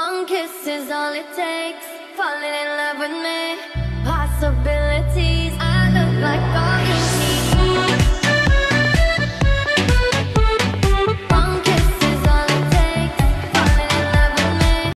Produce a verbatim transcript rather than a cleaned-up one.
One kiss is all it takes. Falling in love with me.